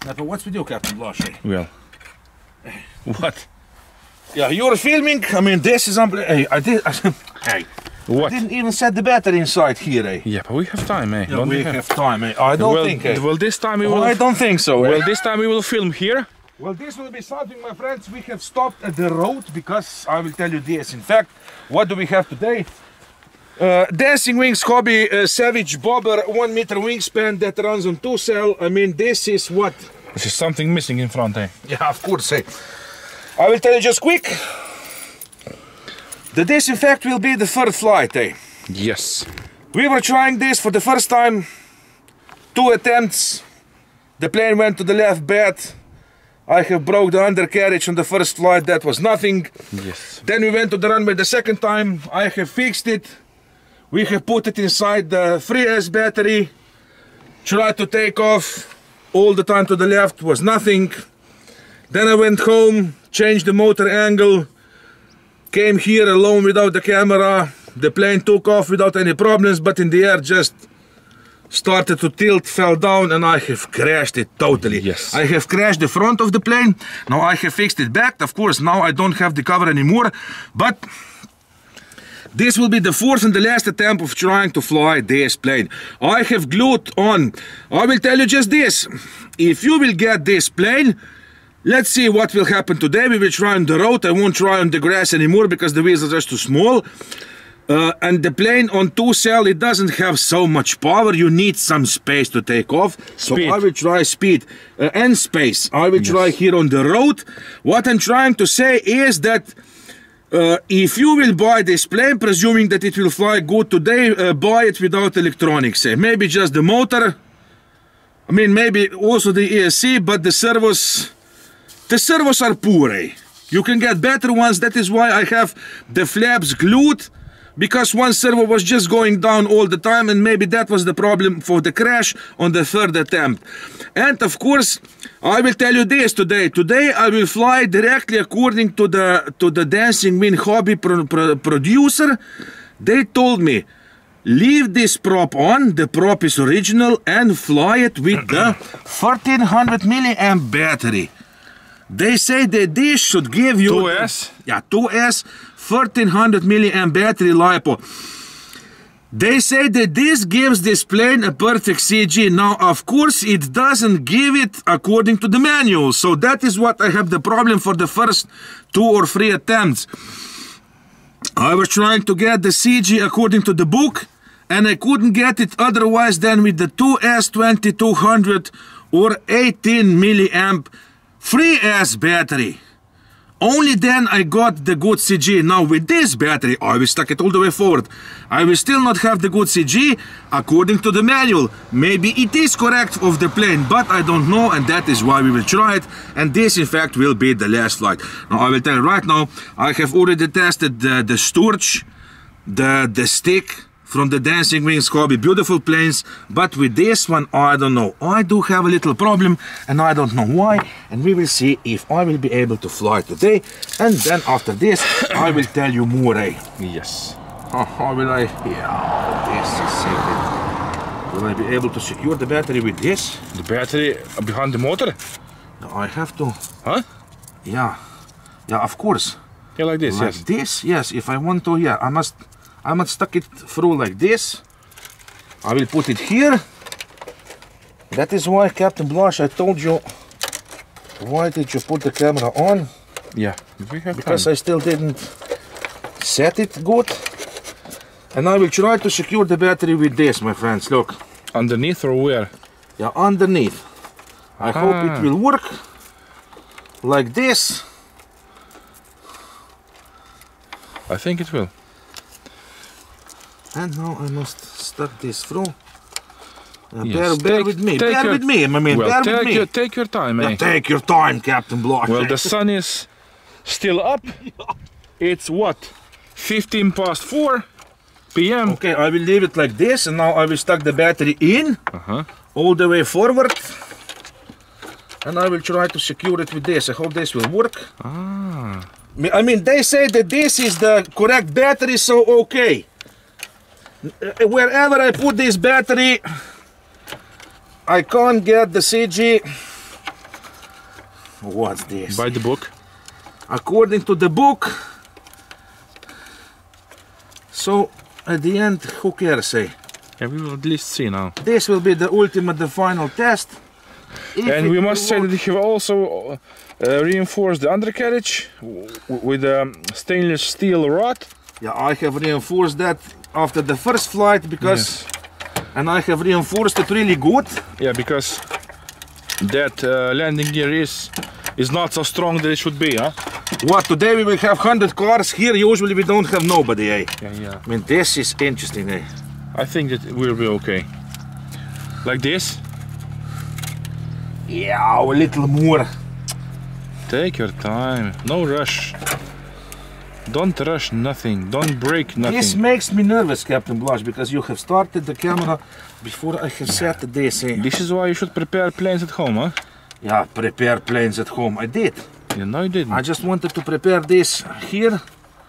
But what's with you, Captain Blush? Well, what? Yeah, you're filming. I mean, this is unbelievable. Hey, hey, What? I didn't even set the battery inside here, eh? Yeah, but we have time, eh? Yeah, Don't we have- have time, eh? I don't well, think, eh? well, this time we will. I don't think so, eh? Well, this time we will film here. Well, this will be something, my friends. We have stopped at the road because I will tell you this. In fact, what do we have today? Dancing Wings Hobby Savage Bobber 1 meter wingspan that runs on 2 cell. I mean, this is what? This is something missing in front, eh? Yeah, of course, eh? I will tell you just quick. This, in fact, will be the third flight, eh? Yes. We were trying this for the first time. 2 attempts. The plane went to the left bed. I have broke the undercarriage on the first flight. That was nothing. Yes. Then we went to the runway the second time. I have fixed it. We have put it inside the 3S battery. Tried to take off. All the time to the left was nothing. Then I went home, changed the motor angle. Came here alone without the camera. The plane took off without any problems, but in the air just started to tilt, fell down, and I have crashed it totally. Yes. I have crashed the front of the plane. Now I have fixed it back. Of course, now I don't have the cover anymore, but this will be the fourth and the last attempt of trying to fly this plane. I have glued on. I will tell you just this. If you will get this plane, let's see what will happen today. We will try on the road. I won't try on the grass anymore because the wheels are just too small. And the plane on 2 cell, it doesn't have so much power. You need some space to take off. So Speed. I will try speed and space. I will try here on the road. What I'm trying to say is that if you will buy this plane, presuming that it will fly good today, buy it without electronics. Maybe just the motor. I mean, maybe also the ESC, but the servos are poor. You can get better ones. That is why I have the flaps glued, because one servo was just going down all the time, and maybe that was the problem for the crash on the third attempt. And of course, I will tell you this today. Today I will fly directly according to the Dancing Wing Hobby producer. They told me, leave this prop on, the prop is original, and fly it with the 1300 milliamp battery. They say that this should give you 2S? Yeah, 2S 1300 milliamp battery LiPo. They say that this gives this plane a perfect CG. Now, of course, it doesn't give it according to the manual. So that is what I have the problem for the first 2 or 3 attempts. I was trying to get the CG according to the book, and I couldn't get it otherwise than with the 2S 2200 or 18 milliamp 3S battery. Only then I got the good CG. Now with this battery, I will stuck it all the way forward. I will still not have the good CG according to the manual. Maybe it is correct of the plane, but I don't know, and that is why we will try it. And this in fact will be the last flight. Now I will tell you right now, I have already tested the Sturge, the stick from the Dancing Wings Hobby, beautiful planes, but with this one, I don't know. I do have a little problem, and I don't know why, and we will see if I will be able to fly today, and then after this, I will tell you more, eh? Yes. How will I? Yeah, this is secret. Will I be able to secure the battery with this? The battery behind the motor? No, I have to. Huh? Yeah, yeah, of course. Yeah, like this, Like yes. this, yes. If I want to, yeah, I must stuck it through like this. I will put it here. That is why, Captain Blush, I told you. Why did you put the camera on? Yeah, we have Because time. I still didn't set it good. And I will try to secure the battery with this, my friends. Look. Underneath or where? Yeah, underneath. I hope it will work. Like this. I think it will. And now I must stuck this through. Yes, Bear with me. Bear with me. I mean, Well, bear with me. take your time, eh? Yeah, take your time, Captain Blush. Well, the sun is still up. It's what? 15 past 4 p.m. Okay, I will leave it like this, and now I will stuck the battery in all the way forward. And I will try to secure it with this. I hope this will work. I mean, they say that this is the correct battery, so okay. Wherever I put this battery, I can't get the CG What's this? By the book. According to the book. So at the end, who cares? Eh? Yeah, we will at least see now. This will be the ultimate, the final test. And we must say that we have also reinforced the undercarriage with a stainless steel rod. Yeah, I have reinforced that after the first flight because, and I have reinforced it really good. Yeah, because that landing gear is not so strong that it should be, huh? What, today we will have 100 cars here, usually we don't have nobody, eh? Yeah. I mean, this is interesting, eh? I think that we'll be okay. Like this. Yeah, a little more. Take your time, no rush. Don't rush nothing, don't break nothing. This makes me nervous, Captain Blush, because you have started the camera before I have set this, eh? This is why you should prepare planes at home, huh? Yeah, prepare planes at home. I did. Yeah, no you didn't. I just wanted to prepare this here.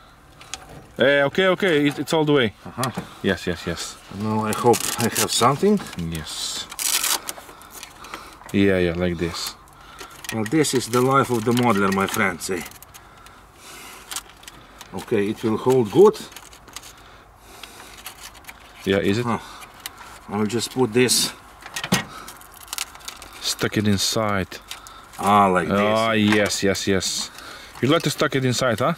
Okay, it's all the way. Uh-huh. Yes. Now I hope I have something. Yes. Yeah, like this. Well, this is the life of the modeler, my friends, eh? Okay, it will hold good. Yeah, is it? I'll just put this. Stuck it inside. Ah, like this. Ah, yes. You'd like to stuck it inside, huh?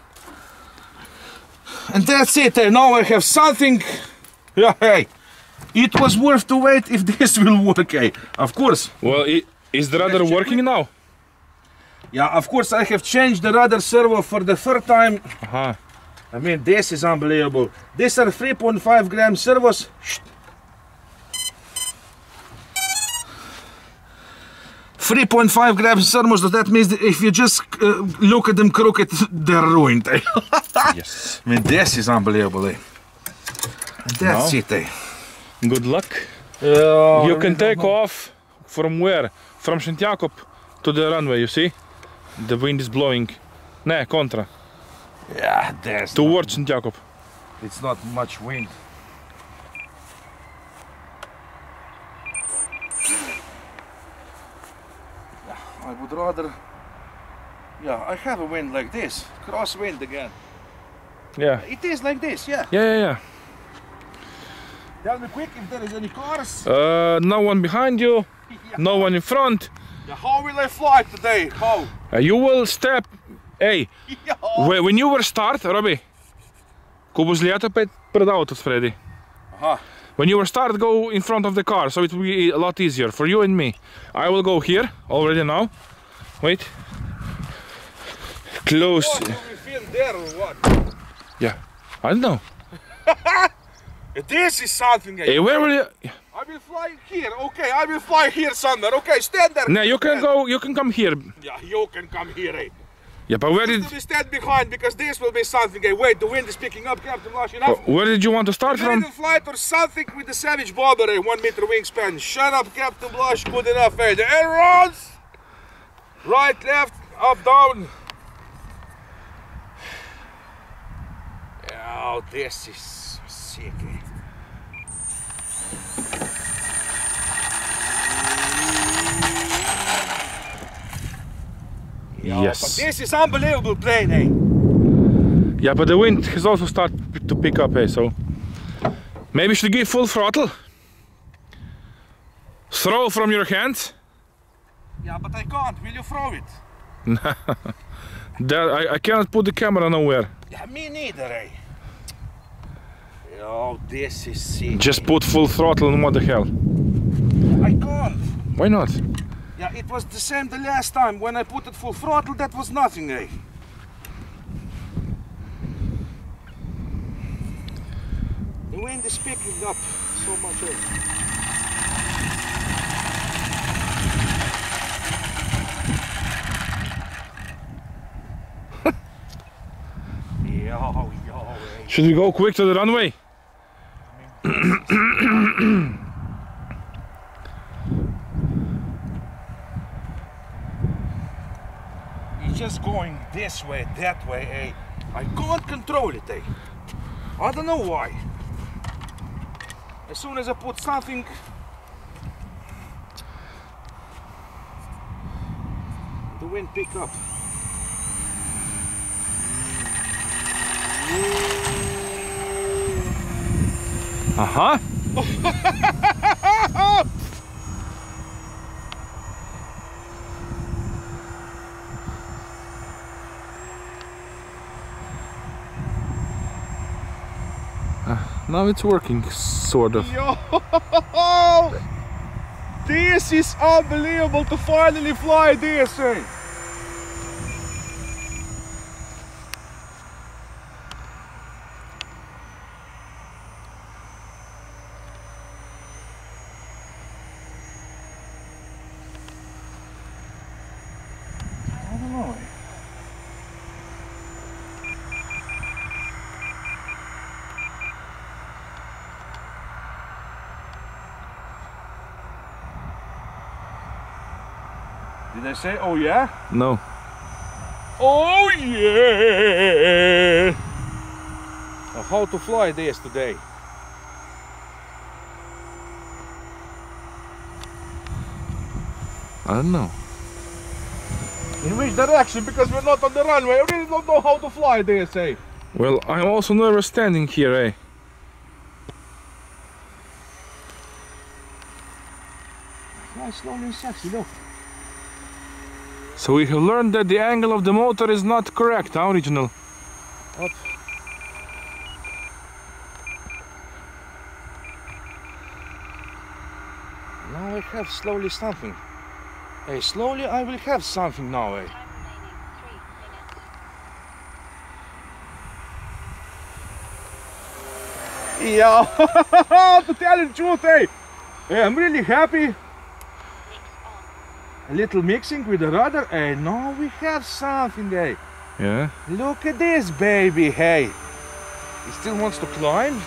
And that's it, eh? Now I have something. Yeah, hey. It was worth to wait if this will work, eh? Of course. Well, is the rudder working now? Yeah, of course I have changed the rudder servo for the third time. Uh-huh. I mean, this is unbelievable. These are 3.5 gram servos. 3.5 gram servos, that means that if you just look at them crooked, they're ruined. Eh? Yes. I mean, this is unbelievable. Eh? And that's it. Eh? Good luck. You can take off from where? From Sint Jacob to the runway, you see? The wind is blowing. Nee, contra. Yeah, there's Towards Sint Jacob. It's not much wind. I would rather... Yeah, I have a wind like this. Crosswind again. Yeah. It is like this, yeah. Yeah. Tell me quick if there is any cars. No one behind you. Yeah. No one in front. Yeah, how will I fly today? How? You will step. Hey, Yeah. when you were start, Robbie, ko bo zleta pred auto spredi. Aha. When you were start, go in front of the car, so it will be a lot easier for you and me. I will go here already now. Wait. Close. What, will we film there or what? Yeah. I don't know. This is something. Hey, where will you? I will fly here. Okay, I will fly here somewhere. Okay, stand there. No, you can go. You can come here. Yeah, you can come here. Eh? Yeah, but where did? We stand behind because this will be something. Eh? Wait, the wind is picking up, Captain Lush. Enough. Where did you want to start from? American flight or something with the Savage Bobber, eh? 1 meter wingspan. Shut up, Captain Blush. Good enough, eh? The ailerons. Right, left, up, down. Oh, this is sick, eh? Yes. But this is unbelievable plane, eh? Yeah, but the wind has also started to pick up, eh? So maybe you should give full throttle. Throw from your hands. Yeah, but I can't. Will you throw it? I cannot put the camera nowhere. Yeah, me neither, eh? Oh, this is sick. Just put full throttle and what the hell? I can't. Why not? Yeah, it was the same the last time. When I put it full throttle, that was nothing, eh? The wind is picking up so much, eh? Yo, eh? Should we go quick to the runway? It's just going this way, that way, eh? I can't control it, eh? I don't know why. As soon as I put something, the the wind pick up. Aha. Now it's working, sort of. Yo! This is unbelievable to finally fly this, eh? I don't know. Did I say, oh yeah? No. Oh yeah! Now, how to fly this today? I don't know. In which direction? Because we're not on the runway. I really don't know how to fly this, eh? Well, I'm also nervous standing here, eh? Fly slowly and sexy, look. So we have learned that the angle of the motor is not correct, huh, original? Up. Now I have slowly something. Hey, slowly I will have something now, eh? Yeah, to tell you the truth, eh? Hey, I'm really happy. A little mixing with the rudder, and now we have something, eh? Yeah. Look at this baby, hey. He still wants to climb.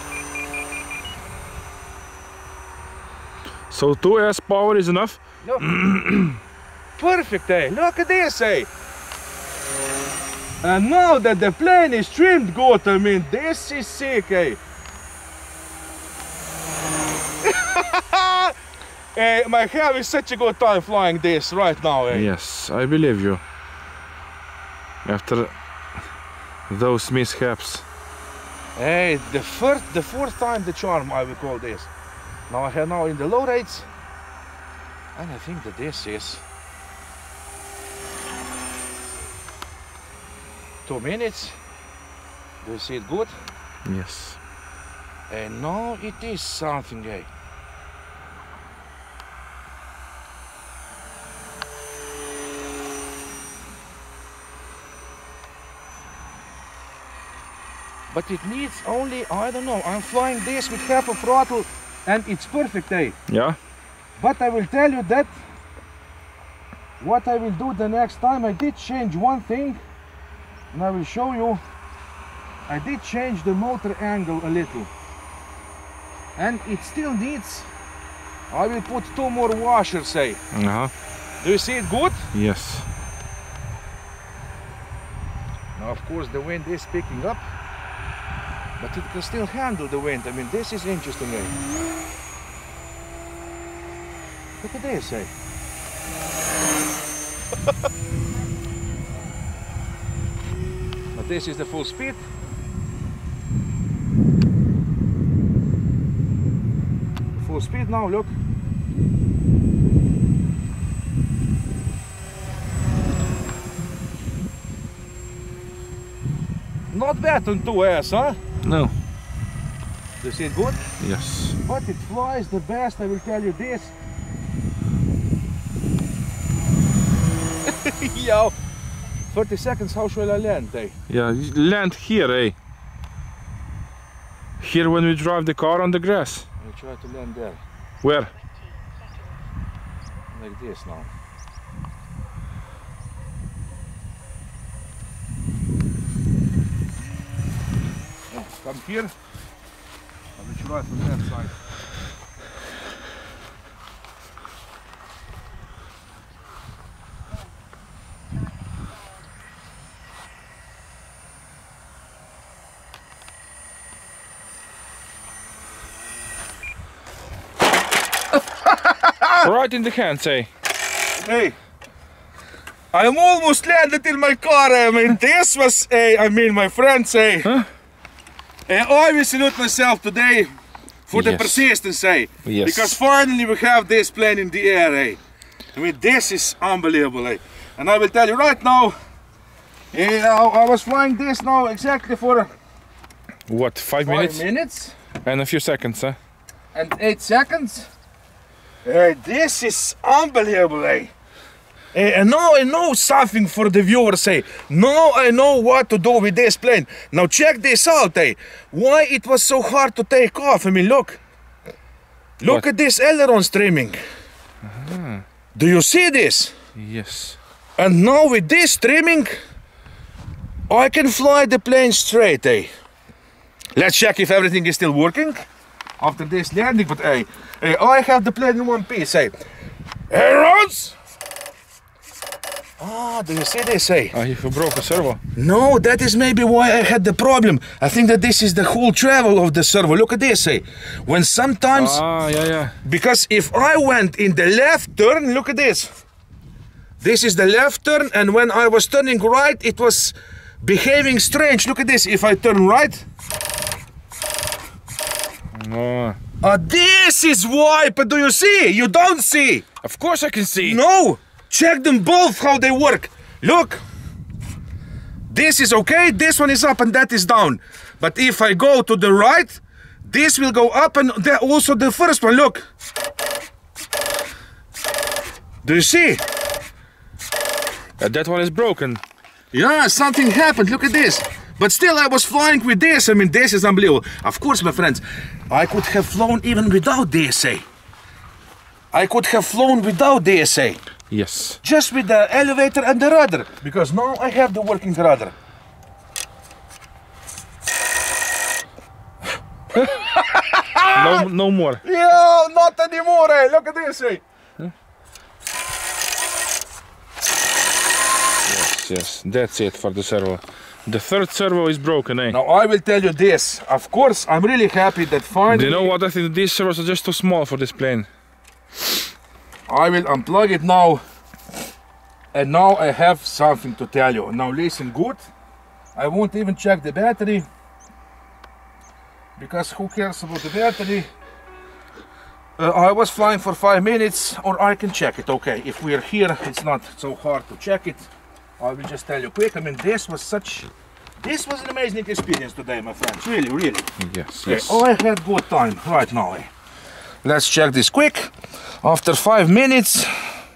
So 2S power is enough? Look. Perfect, eh? Look at this, eh? And now that the plane is trimmed good, I mean, this is sick, eh? Hey, my having such a good time flying this right now, eh? Yes, I believe you. After those mishaps. Hey, the fourth time the charm, I will call this. Now I have now in the low rates, and I think that this is 2 minutes. Do you see it good? Yes. And now it is something, eh? But it needs only, I don't know, I'm flying this with half a throttle and it's perfect, eh? Yeah? But I will tell you that what I will do the next time, I did change one thing, and I will show you. I did change the motor angle a little. And it still needs, I will put 2 more washers, eh? Uh-huh. Do you see it good? Yes. Now of course the wind is picking up, but it can still handle the wind. I mean, this is interesting, eh? Look at this, eh? But this is the full speed. Full speed now, look. Not bad on 2S, huh? No. Do you see it good? Yes. But it flies the best, I will tell you this. Yo, 30 seconds, how shall I land, eh? Yeah, land here, eh? Here when we drive the car on the grass. I'll try to land there. Where? Like this now. Come here. I will try from that side. Right in the hands, eh? Hey, I'm almost landed in my car. I mean, this was my friends say. Huh? I will salute myself today for the persistence, Yes. because finally we have this plane in the air. I mean, this is unbelievable. And I will tell you right now, I was flying this now exactly for What, 5 minutes? 5 minutes And a few seconds, huh? and 8 seconds. This is unbelievable. And now I know something for the viewers. Now I know what to do with this plane. Now check this out. Why it was so hard to take off. I mean, look What? at this aileron streaming. Do you see this? Yes. And now with this streaming, I can fly the plane straight. Let's check if everything is still working after this landing. But I have the plane in one piece. Ailerons! Ah, do you see this? You broke a servo. No, that is maybe why I had the problem. I think that this is the whole travel of the servo. Look at this. When sometimes, Yeah. because if I went in the left turn, look at this. This is the left turn, and when I was turning right, it was behaving strange. Look at this. If I turn right, this is why. But do you see? You don't see. Of course I can see. No, check them both how they work. Look, this is okay, this one is up and that is down. But if I go to the right, this will go up, and also the first one, look. Do you see? That one is broken. Yeah, something happened, look at this. But still I was flying with this. I mean, this is unbelievable. Of course, my friends, I could have flown even without DSA. I could have flown without DSA. Yes. Just with the elevator and the rudder, because now I have the working rudder. No more. Yeah, not anymore. Look at this. Yes, that's it for the servo. The third servo is broken, Now I will tell you this. Of course, I'm really happy that finally. Do you know what? I think these servos are just too small for this plane. I will unplug it now. And now I have something to tell you. Now listen good. I won't even check the battery, because who cares about the battery? I was flying for 5 minutes, or I can check it. Okay, if we're here, it's not so hard to check it. I will just tell you quick. I mean, this was an amazing experience today, my friends. Really, really. Yes, yes. I had good time right now. Let's check this quick. After 5 minutes.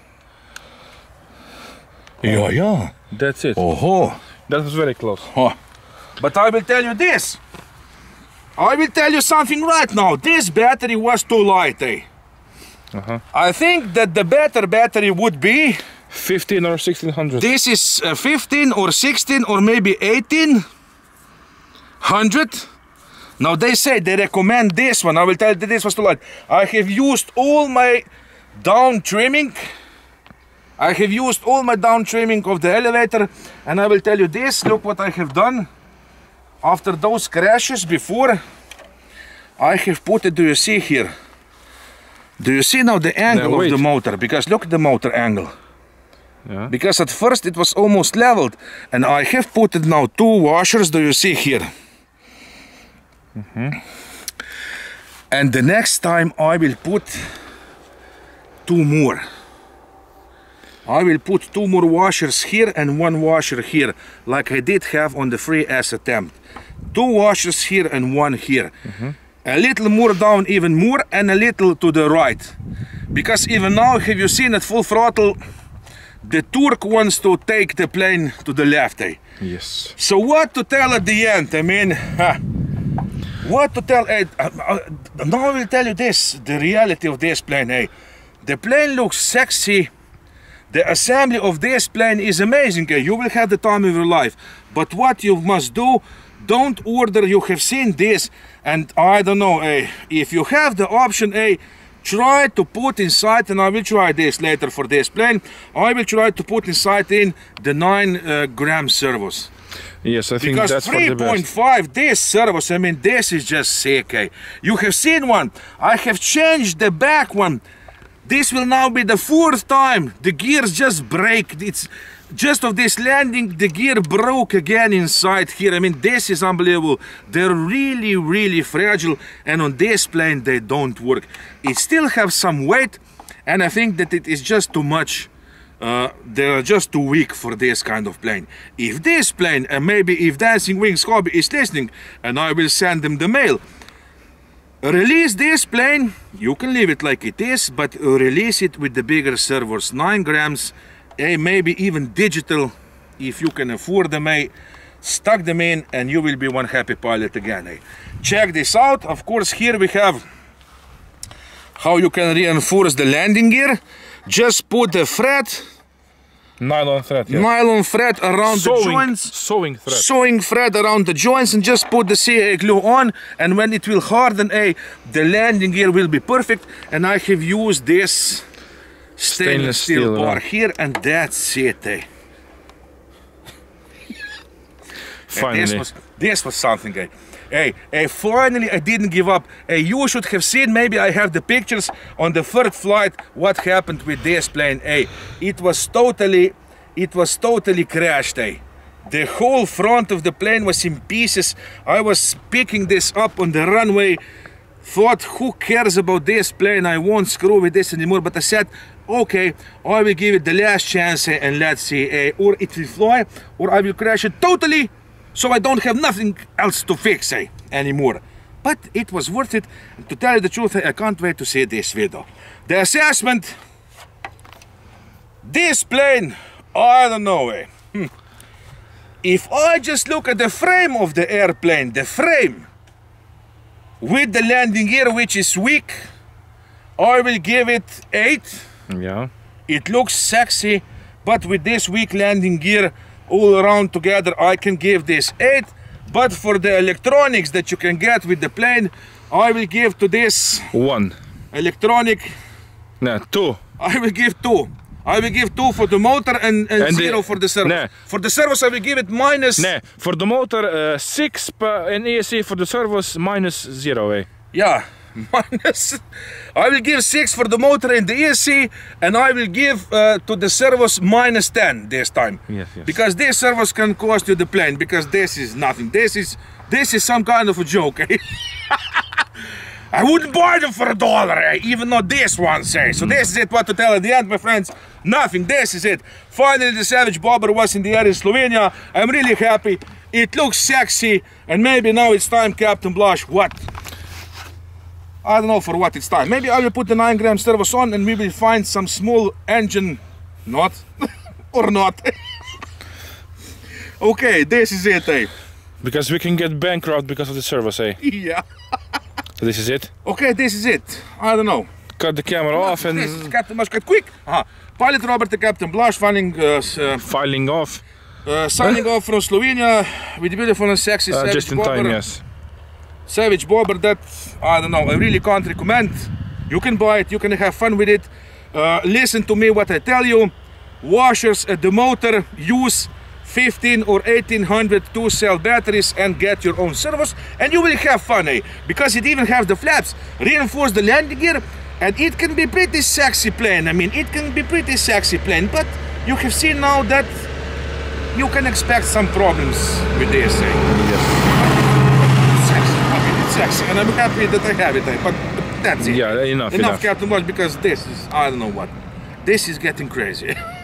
Yeah. That's it. Oh. That was very close. Oh. But I will tell you this. I will tell you something right now. This battery was too light. I think that the better battery would be 15 or 1600. This is 15 or 16 or maybe 1800. Now they recommend this one. I will tell you that this was too light. I have used all my down trimming. I have used all my down trimming of the elevator, and I will tell you this. Look what I have done. After those crashes before, I have put it. Do you see here? Do you see now the angle of the motor? Because look at the motor angle. Yeah. Because at first it was almost leveled, and I have put it now 2 washers. Do you see here? And the next time I will put 2 more. I will put 2 more washers here and 1 washer here, like I did have on the 3S attempt. 2 washers here and 1 here. A little more down, even more, and a little to the right. Because even now, have you seen at full throttle, the torque wants to take the plane to the left. Yes. So what to tell at the end? I mean, what to tell? Now I will tell you this, the reality of this plane. The plane looks sexy. The assembly of this plane is amazing. You will have the time of your life. But what you must do, don't order. You have seen this, and I don't know. If you have the option, try to put inside, and I will try this later for this plane. I will try to put inside in the 9-gram servos. Yes, I think because that's for the best. 3.5, this servos, I mean, this is just sick. You have seen one. I have changed the back one. This will now be the 4th time. The gears just break. just of this landing, the gear broke again inside here. I mean, this is unbelievable. They're really, really fragile, and on this plane they don't work. It still have some weight, and I think that it is just too much. They're just too weak for this kind of plane. If this plane, and maybe if Dancing Wings Hobby is listening, and I will send them the mail, release this plane, you can leave it like it is, but release it with the bigger servos, 9 grams, maybe even digital, if you can afford them, stuck them in, and you will be one happy pilot again. Check this out. Of course, here we have how you can reinforce the landing gear. Just put the thread, nylon thread, yes. Nylon thread around the joints, sewing thread around the joints, and just put the CA glue on, and when it will harden, the landing gear will be perfect. And I have used this stainless steel bar here, and that's it. Finally. This was something. Finally I didn't give up. You should have seen, maybe I have the pictures on the third flight, what happened with this plane. It was totally crashed. The whole front of the plane was in pieces. I was picking this up on the runway, thought, who cares about this plane, I won't screw with this anymore. But I said, okay, I will give it the last chance, and let's see, or it will fly, or I will crash it totally, so I don't have nothing else to fix anymore. But it was worth it. And to tell you the truth, I can't wait to see this video. The assessment, this plane, I don't know. If I just look at the frame of the airplane, the frame, with the landing gear, which is weak, I will give it 8. Yeah. It looks sexy, but with this weak landing gear, all around together, I can give this 8. But for the electronics that you can get with the plane, I will give to this 1 electronic. No, 2. I will give 2. I will give 2 for the motor, and 0 for the servos. No. For the servos, I will give it minus. No, for the motor 6, and ESC for the servos minus 0. Yeah, minus. I will give 6 for the motor and the ESC, and I will give to the servos minus 10 this time. Yes. Because these servos can cost you the plane, because this is nothing. This is some kind of a joke. I wouldn't buy them for $1, even though this one says. So this is it, what to tell at the end, my friends. Nothing, this is it. Finally, the Savage Bobber was in the air in Slovenia. I'm really happy. It looks sexy, and maybe now it's time, Captain Blaž, what? I don't know for what it's time. Maybe I will put the 9 gram servos on, and we will find some small engine knot or not. Okay, this is it, Because we can get bankrupt because of the servos, Yeah. So this is it? Okay, this is it. I don't know. Cut the camera off and... This is Captain Blaž, cut quick. Pilot Robert, Captain Blaž, filing off. Signing off from Slovenia with the beautiful and sexy Savage just in Bobber. time, yes. Savage Bobber, that, I don't know, I really can't recommend. You can buy it, you can have fun with it. Listen to me what I tell you. Washers at the motor, use 15 or 1800 2-cell batteries and get your own servos, and you will have fun, because it even has the flaps. Reinforce the landing gear, and it can be pretty sexy plane. I mean, it can be pretty sexy plane, but you have seen now that you can expect some problems with this. Yes. Sexy, and I'm happy that I have it, but that's it. Yeah, enough. Captain Blaž, because this is, I don't know what, this is getting crazy.